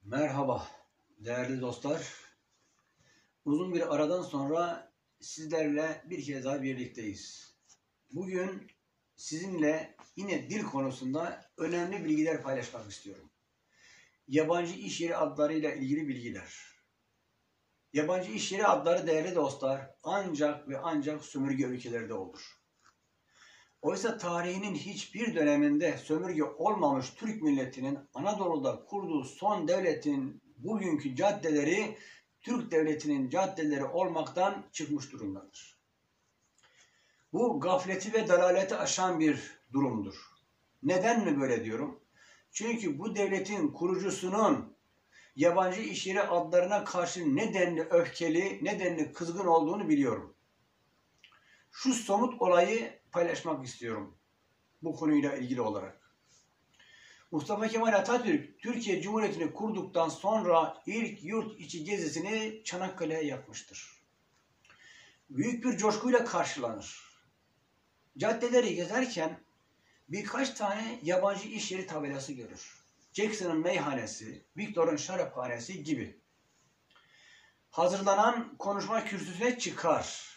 Merhaba değerli dostlar. Uzun bir aradan sonra sizlerle bir kez daha birlikteyiz. Bugün sizinle yine dil konusunda önemli bilgiler paylaşmak istiyorum. Yabancı iş yeri adlarıyla ilgili bilgiler. Yabancı iş yeri adları değerli dostlar ancak ve ancak sömürge ülkelerde olur. Oysa tarihinin hiçbir döneminde sömürge olmamış Türk milletinin Anadolu'da kurduğu son devletin bugünkü caddeleri Türk devletinin caddeleri olmaktan çıkmış durumdadır. Bu gafleti ve dalaleti aşan bir durumdur. Neden mi böyle diyorum? Çünkü bu devletin kurucusunun yabancı iş yeri adlarına karşı nedenli öfkeli, nedenli kızgın olduğunu biliyorum. Şu somut olayı paylaşmak istiyorum bu konuyla ilgili olarak. Mustafa Kemal Atatürk, Türkiye Cumhuriyeti'ni kurduktan sonra ilk yurt içi gezisini Çanakkale'ye yapmıştır. Büyük bir coşkuyla karşılanır. Caddeleri gezerken birkaç tane yabancı iş yeri tabelası görür. Jackson'ın meyhanesi, Victor'un şaraphanesi gibi. Hazırlanan konuşma kürsüsüne çıkar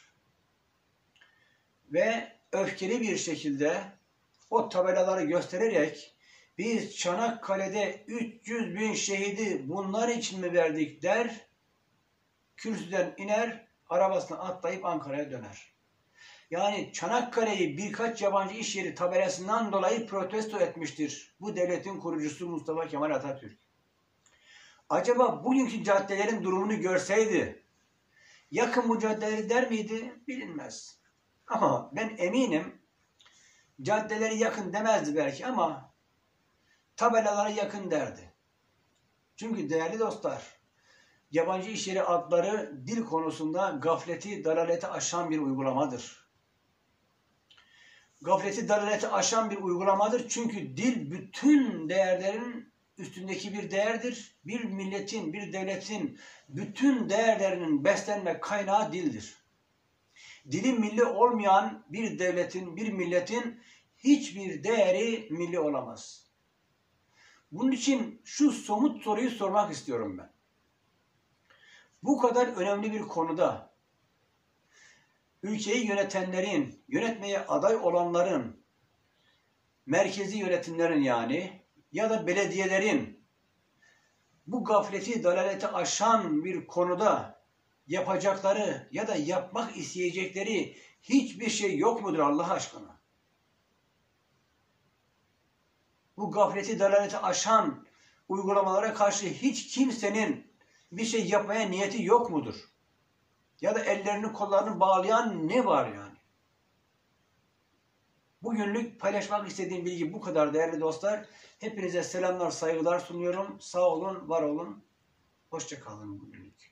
ve öfkeli bir şekilde o tabelaları göstererek biz Çanakkale'de 300 bin şehidi bunlar için mi verdik der, kürsüden iner, arabasına atlayıp Ankara'ya döner. Yani Çanakkale'yi birkaç yabancı iş yeri tabelasından dolayı protesto etmiştir bu devletin kurucusu Mustafa Kemal Atatürk. Acaba bugünkü caddelerin durumunu görseydi yakın bu caddeleri der miydi? Bilinmez. Ama ben eminim caddeleri yakın demezdi belki ama tabelaları yakın derdi. Çünkü değerli dostlar, yabancı iş yeri adları dil konusunda gafleti, dalaleti aşan bir uygulamadır. Gafleti, dalaleti aşan bir uygulamadır. Çünkü dil bütün değerlerin üstündeki bir değerdir. Bir milletin, bir devletin bütün değerlerinin beslenme kaynağı dildir. Dili milli olmayan bir devletin, bir milletin hiçbir değeri milli olamaz. Bunun için şu somut soruyu sormak istiyorum ben. Bu kadar önemli bir konuda ülkeyi yönetenlerin, yönetmeye aday olanların, merkezi yönetimlerin yani ya da belediyelerin bu gafleti, dalaleti aşan bir konuda yapacakları ya da yapmak isteyecekleri hiçbir şey yok mudur Allah aşkına? Bu gafleti, dalaleti aşan uygulamalara karşı hiç kimsenin bir şey yapmaya niyeti yok mudur? Ya da ellerini kollarını bağlayan ne var yani? Bugünlük paylaşmak istediğim bilgi bu kadar değerli dostlar. Hepinize selamlar, saygılar sunuyorum. Sağ olun, var olun. Hoşça kalın bugünlük.